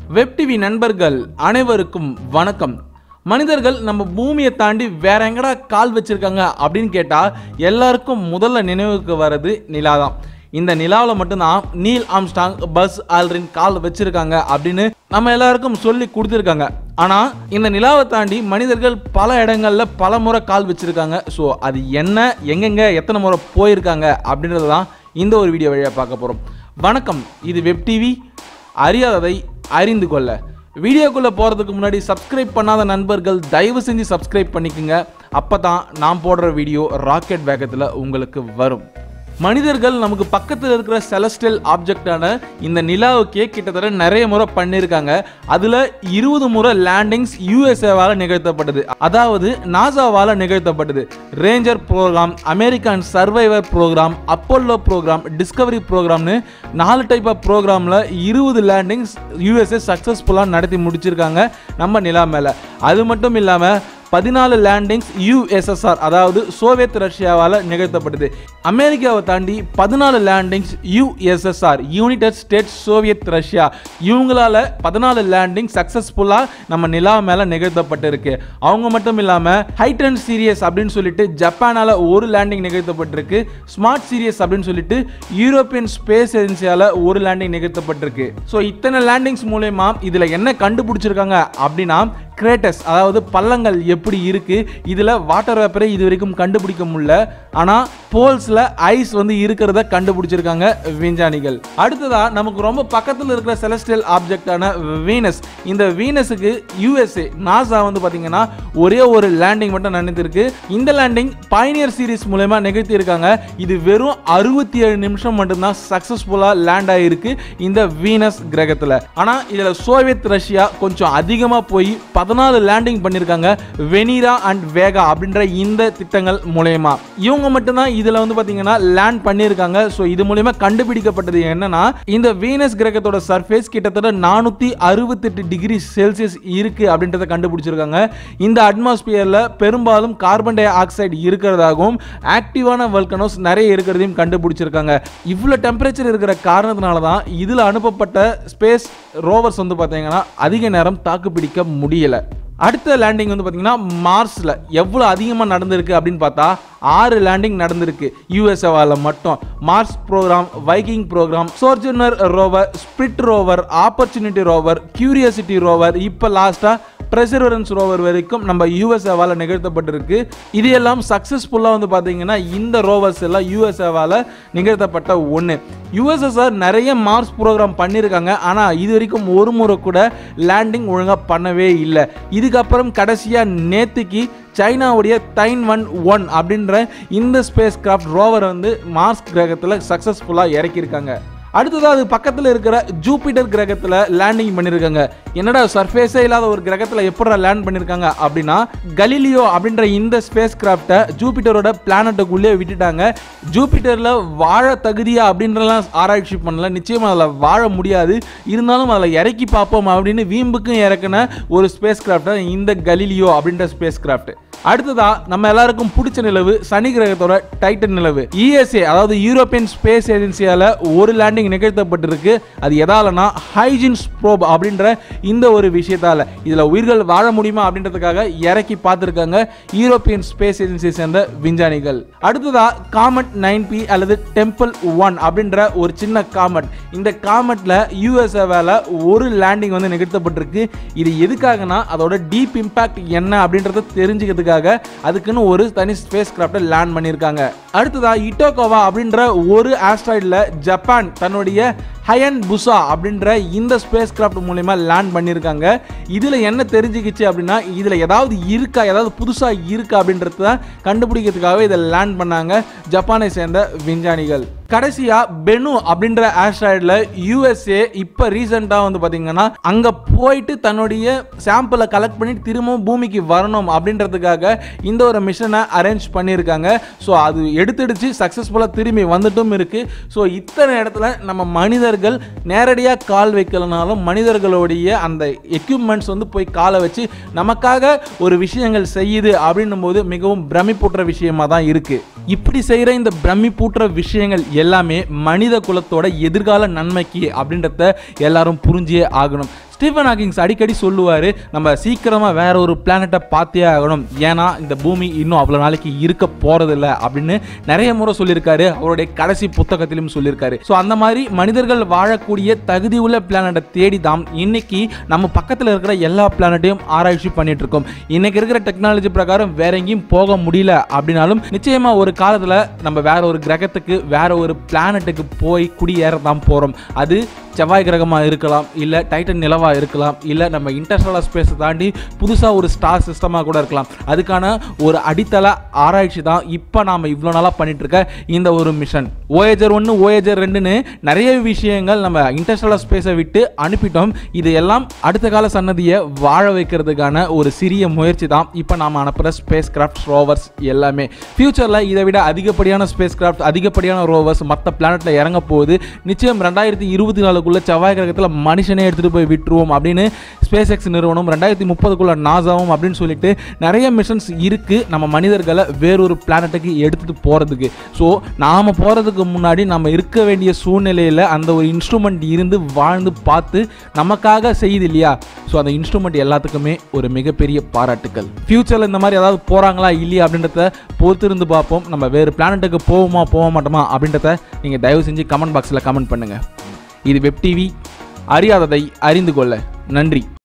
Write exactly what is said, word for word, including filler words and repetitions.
Web TV நண்பர்கள் அனைவருக்கும் வணக்கம். மனிதர்கள் நம்ம பூமியை தாண்டி வேற எங்கடா கால் வச்சிருக்காங்க அப்படின்னு கேட்டா எல்லாருக்கும் முதல்ல நினைவுக்கு வர்றது நிலா தான். இந்த நிலாவில் மட்டும்தான் நீல் ஆம்ஸ்டாங், பஸ் ஆல்ட்ரின் கால் வச்சிருக்காங்க அப்படின்னு நம்ம எல்லாருக்கும் சொல்லி கொடுத்துருக்காங்க. ஆனால் இந்த நிலாவை தாண்டி மனிதர்கள் பல இடங்கள்ல பல முறை கால் வச்சிருக்காங்க. ஸோ அது என்ன, எங்கெங்க, எத்தனை முறை போயிருக்காங்க அப்படின்றது தான் இந்த ஒரு வீடியோ வழியாக பார்க்க போகிறோம். வணக்கம், இது வெப் டிவி, அறியாததை அறிந்து கொள்ள. வீடியோக்குள்ளே போகிறதுக்கு முன்னாடி சப்ஸ்கிரைப் பண்ணாத நண்பர்கள் தயவு செஞ்சு சப்ஸ்கிரைப் பண்ணிக்கோங்க. அப்போ தான் நான் போடுற வீடியோ ராக்கெட் வேகத்தில் உங்களுக்கு வரும். மனிதர்கள் நமக்கு பக்கத்தில் இருக்கிற செலஸ்டியல் ஆப்ஜெக்டான இந்த நிலாவுக்கே கிட்டத்தட்ட நிறைய முறை பண்ணியிருக்காங்க. அதில் இருபது முறை லேண்டிங்ஸ் யூஎஸ்ஏவால் நிகழ்த்தப்பட்டது, அதாவது நாசாவால் நிகழ்த்தப்பட்டது. Ranger program, American Surveyor program, Apollo program, Discovery ப்ரோக்ராம்னு நாலு டைப் ஆஃப் ப்ரோக்ராமில் இருபது லேண்டிங்ஸ் யூஎஸ்ஏ சக்ஸஸ்ஃபுல்லாக நடத்தி முடிச்சிருக்காங்க நம்ம நிலா மேலே. அது மட்டும் இல்லாமல் பதினாலு லேண்டிங்ஸ் யூஎஸ்எஸ்ஆர், அதாவது சோவியத் ரஷ்யாவால் நிகழ்த்தப்பட்டது. அமெரிக்காவை தாண்டி பதினாலு landings USSR, United States Soviet Russia, இவங்களால பதினாலு லேண்டிங் சக்ஸஸ்ஃபுல்லாக நம்ம நிலா மேலே நிகழ்த்தப்பட்டிருக்கு. அவங்க மட்டும் இல்லாமல் ஹைட்ரன் சீரியஸ் அப்படின்னு சொல்லிட்டு ஜப்பானால் ஒரு லேண்டிங் நிகழ்த்தப்பட்டிருக்கு. ஸ்மார்ட் சீரியஸ் அப்படின்னு சொல்லிட்டு யூரோப்பியன் ஸ்பேஸ் ஏஜென்சியால் ஒரு லேண்டிங் நிகழ்த்தப்பட்டிருக்கு. ஸோ இத்தனை லேண்டிங்ஸ் மூலயமா இதில் என்ன கண்டுபிடிச்சிருக்காங்க அப்படின்னா கிரேட்டஸ், அதாவது பள்ளங்கள் எப்படி இருக்கு, இதில் வாட்டர் வேப்பரை இது வரைக்கும் கண்டுபிடிக்க முடியல. ஆனால் போல்ஸில் ஐஸ் வந்து இருக்கிறத கண்டுபிடிச்சிருக்காங்க விஞ்ஞானிகள். அடுத்ததா நமக்கு ரொம்ப பக்கத்தில் இருக்கிற செலஸ்டியல் ஆப்ஜெக்டான வீனஸ். இந்த வீனஸுக்கு யூஎஸ்ஏ நாசா வந்து பார்த்தீங்கன்னா ஒரே ஒரு லேண்டிங் மட்டும் நடந்திருக்கு. இந்த லேண்டிங் பைனியர் சீரிஸ் மூலமா நிகழ்த்தி இருக்காங்க. இது வெறும் அறுபத்தி ஏழு நிமிஷம் மட்டும்தான் சக்சஸ்ஃபுல்லாக லேண்ட் ஆகிருக்கு இந்த வீனஸ் கிரகத்தில். ஆனால் இதில் சோவியத் ரஷ்யா கொஞ்சம் அதிகமாக போய் பதினாலு லேண்டிங் பண்ணியிருக்காங்க, வெனிரா அண்ட் வேகா அப்படின்ற இந்த திட்டங்கள் மூலயமா. இவங்க மட்டும்தான் இதில் வந்து பார்த்தீங்கன்னா லேண்ட் பண்ணியிருக்காங்க. ஸோ இது மூலயமா கண்டுபிடிக்கப்பட்டது என்னன்னா, இந்த வீனஸ் கிரகத்தோட சர்ஃபேஸ் கிட்டத்தட்ட நானூற்றி அறுபத்தெட்டு டிகிரி செல்சியஸ் இருக்கு அப்படின்றத கண்டுபிடிச்சிருக்காங்க. இந்த அட்மாஸ்பியரில் பெரும்பாலும் கார்பன் டை ஆக்சைடு இருக்கிறதாகவும் ஆக்டிவான வல்கனோஸ் நிறைய இருக்கிறதையும் கண்டுபிடிச்சிருக்காங்க. இவ்வளோ டெம்பரேச்சர் இருக்கிற காரணத்தினால தான் இதில் அனுப்பப்பட்ட ஸ்பேஸ் ரோவர்ஸ் வந்து பார்த்தீங்கன்னா அதிக நேரம் தாக்கு பிடிக்க முடியல. அடுத்த லேண்டிங் வந்து பார்த்தீங்கன்னா மார்ஸில் எவ்வளோ அதிகமாக நடந்திருக்கு அப்படின்னு பார்த்தா ஆறு லேண்டிங் நடந்திருக்கு யூஎஸ்ஏவால் மட்டும். Mars program, Viking program, Sojourner rover, Spirit rover, Opportunity rover, Curiosity rover, இப்போ லாஸ்ட்டாக பெர்சீவரன்ஸ் ரோவர் வரைக்கும் நம்ம யூஎஸ்ஏவால் நிகழ்த்தப்பட்டிருக்கு. இது எல்லாம் சக்ஸஸ்ஃபுல்லாக வந்து பார்த்தீங்கன்னா இந்த ரோவர்ஸ் எல்லாம் யூஎஸ்ஏவால் நிகழ்த்தப்பட்ட ஒன்று. யூஎஸ்எஸ்ஆர் நிறைய மார்ஸ் ப்ரோக்ராம் பண்ணியிருக்காங்க, ஆனால் இது வரைக்கும் ஒரு முறை கூட லேண்டிங் ஒழுங்காக பண்ணவே இல்லை. இதுக்கப்புறம் கடைசியாக நேற்றுக்கு சைனாவுடைய தைன் ஒன் ஒன் அப்படின்ற இந்த ஸ்பேஸ் கிராஃப்ட் ரோவர் வந்து மார்ஸ் கிரகத்தில் சக்ஸஸ்ஃபுல்லாக இறக்கியிருக்காங்க. அடுத்ததாக அது பக்கத்தில் இருக்கிற ஜூபிட்டர் கிரகத்தில் லேண்டிங் பண்ணியிருக்காங்க. என்னடா சர்ஃபேஸே இல்லாத ஒரு கிரகத்தில் எப்படா லேண்ட் பண்ணியிருக்காங்க அப்படின்னா, கலீலியோ அப்படின்ற இந்த ஸ்பேஸ் கிராஃப்டை ஜூபிட்டரோட பிளானட்டுக்குள்ளே விட்டுட்டாங்க. ஜூபிட்டரில் வாழ தகுதியா அப்படின்றலாம் ஆராய்ச்சி பண்ணல, நிச்சயமாக அதில் வாழ முடியாது, இருந்தாலும் அதில் இறக்கி பார்ப்போம் அப்படின்னு வீம்புக்கும் இறக்குன ஒரு ஸ்பேஸ் கிராஃப்டை இந்த கலீலியோ அப்படின்ற ஸ்பேஸ் கிராஃப்ட். அடுத்ததா நம்ம எல்லாருக்கும் பிடிச்ச நிலவு சனி கிரகத்தோட டைட்டன் நிலவு. இஎஸ்ஏ அதாவது யூரோப்பியன் ஸ்பேஸ் ஏஜென்சியால ஒரு லேண்டிங் நிகழ்த்தப்பட்டிருக்கு. அது எதாலனா ஹைஜின்ஸ் ப்ரோப் அப்படின்ற இந்த ஒரு விஷயத்தால. இதுல உயிர்கள் வாழ முடியுமா அப்படின்றதுக்காக இறக்கி பார்த்துருக்காங்க யூரோப்பியன் ஸ்பேஸ் ஏஜென்சியை சேர்ந்த விஞ்ஞானிகள். அடுத்ததா காமெட் நைன் பி அல்லது டெம்பிள் ஒன் அப்படின்ற ஒரு சின்ன காமெட். இந்த காமெட்ல யூஎஸ்ஏவால ஒரு லேண்டிங் வந்து நிகழ்த்தப்பட்டிருக்கு. இது எதுக்காகனா அதோட டீப் இம்பாக்ட் என்ன அப்படின்றத தெரிஞ்சுக்கிறதுக்கு அதுக்குன்னு ஒரு தனி ஸ்பேஸ் கிராஃப்ட் லேண்ட் பண்ணியிருக்காங்க. அடுத்ததா இட்டோகோவா அப்படின்ற ஒரு ஆஸ்ட்ராய்டில் ஜப்பான் தன்னுடைய ஹயன் புசா அப்படின்ற இந்த ஸ்பேஸ் கிராஃப்ட் மூலமா லேண்ட் பண்ணியிருக்காங்க. இதில் என்ன தெரிஞ்சுக்கிச்சு அப்படின்னா, இதில் ஏதாவது இருக்கா, ஏதாவது புதுசாக இருக்கா அப்படின்றத தான் கண்டுபிடிக்கிறதுக்காகவே இதை லேண்ட் பண்ணாங்க ஜப்பானை சேர்ந்த விஞ்ஞானிகள். கடைசியா பெனு அப்படின்ற ஆஸ்ட்ராய்டில் யூஎஸ்ஏ இப்போ ரீசெண்டாக வந்து பார்த்தீங்கன்னா அங்கே போயிட்டு தன்னுடைய சாம்பிளை கலெக்ட் பண்ணி திரும்பவும் பூமிக்கு வரணும் அப்படின்றதுக்காக இந்த ஒரு மிஷனை அரேஞ்ச் பண்ணியிருக்காங்க. ஸோ அது எடுத்துடுச்சு, சக்ஸஸ்ஃபுல்லாக திரும்பி வந்துட்டும் இருக்கு. ஸோ இத்தனை இடத்துல நம்ம மனிதர்கள் நேரடியாக கால் வைக்கலனாலும் மனிதர்களுடைய அந்த எக்யூப்மெண்ட்ஸ் வந்து போய் காலை வச்சு நமக்காக ஒரு விஷயங்கள் செய்யுது அப்படின்னும் போது மிகவும் பிரமிப்பூட்டுற விஷயமா தான் இருக்கு. இப்படி செய்கிற இந்த பிரமிப்பூட்டுற விஷயங்கள் எல்லாமே மனித குலத்தோட எதிர்கால நன்மைக்கு அப்படின்றத எல்லாரும் புரிஞ்சே ஆகணும். ஸ்டீஃபன் ஹாக்கிங்ஸ் அடிக்கடி சொல்லுவார், நம்ம சீக்கிரமாக வேற ஒரு பிளானட்டை பார்த்தே ஆகணும், ஏன்னா இந்த பூமி இன்னும் அவ்வளோ நாளைக்கு இருக்க போகிறதில்ல அப்படின்னு நிறைய முறை சொல்லியிருக்காரு. அவருடைய கடைசி புத்தகத்திலும் சொல்லியிருக்காரு. ஸோ அந்த மாதிரி மனிதர்கள் வாழக்கூடிய தகுதி உள்ள பிளானட்டை தேடி தான் இன்னைக்கு நம்ம பக்கத்தில் இருக்கிற எல்லா பிளானட்டையும் ஆராய்ச்சி பண்ணிட்டு இருக்கோம். இன்னைக்கு இருக்கிற டெக்னாலஜி பிரகாரம் வேற எங்கேயும் போக முடியல அப்படின்னாலும் நிச்சயமா ஒரு காலத்தில் நம்ம வேற ஒரு கிரகத்துக்கு வேற ஒரு பிளானட்டுக்கு போய் குடியேற தான் போகிறோம். அது செவ்வாய் கிரகமாக இருக்கலாம், இல்லை டைட்டன் நிலவாக இருக்கலாம், இல்லை நம்ம இன்டர்ஸ்டெல்லார் ஸ்பேஸை தாண்டி புதுசாக ஒரு ஸ்டார் சிஸ்டமாக கூட இருக்கலாம். அதுக்கான ஒரு அடித்தள ஆராய்ச்சி தான் இப்போ நாம் இவ்வளோ நாளாக பண்ணிட்டு இருக்க இந்த ஒரு மிஷன். ஓயேஜர் ஒன்று ஓயேஜர் ரெண்டுன்னு நிறைய விஷயங்கள் நம்ம இன்டர்ஸ்டெல்லார் ஸ்பேஸை விட்டு அனுப்பிட்டோம். இது எல்லாம் அடுத்த கால சன்னதியை வாழ வைக்கிறதுக்கான ஒரு சிறிய முயற்சி தான் இப்போ நாம் அனுப்புகிற ஸ்பேஸ் கிராஃப்ட் ரோவர்ஸ் எல்லாமே. ஃபியூச்சரில் இதை விட அதிகப்படியான ஸ்பேஸ் கிராஃப்ட் அதிகப்படியான ரோவர்ஸ் மற்ற பிளானட்டில் இறங்க போகுது. நிச்சயம் ரெண்டாயிரத்தி இருபத்தி நாலுக்குள்ள செவ்வாய் கிரகத்தில் மனுஷனே எடுத்துகிட்டு போய் விட்டுருவோம் அப்படின்னு ஸ்பேஸ் எக்ஸ் நிறுவனம், ரெண்டாயிரத்தி முப்பதுக்குள்ள நாசாவும் அப்படின்னு சொல்லிட்டு நிறைய மிஷன்ஸ் இருக்குது நம்ம மனிதர்களை வேறொரு பிளானட்டுக்கு எடுத்துகிட்டு போகிறதுக்கு. ஸோ நாம் போகிறதுக்கு முன்னாடி நம்ம இருக்க வேண்டிய சூழ்நிலையில் அந்த ஒரு இன்ஸ்ட்ருமெண்ட் இருந்து வாழ்ந்து பார்த்து நமக்காக செய்யுது இல்லையா? ஸோ அந்த இன்ஸ்ட்ருமெண்ட் எல்லாத்துக்குமே ஒரு மிகப்பெரிய பாராட்டுக்கள். ஃபியூச்சரில் இந்த மாதிரி ஏதாவது போகிறாங்களா இல்லையா அப்படின்றத பொறுத்திருந்து பார்ப்போம். நம்ம வேறு பிளானட்டுக்கு போவோமா போக மாட்டோமா அப்படின்றத நீங்கள் தயவு செஞ்சு கமெண்ட் பாக்ஸில் கமெண்ட் பண்ணுங்கள். இது வெப் டிவி, அறியாததை அறிந்து கொள்ள. நன்றி.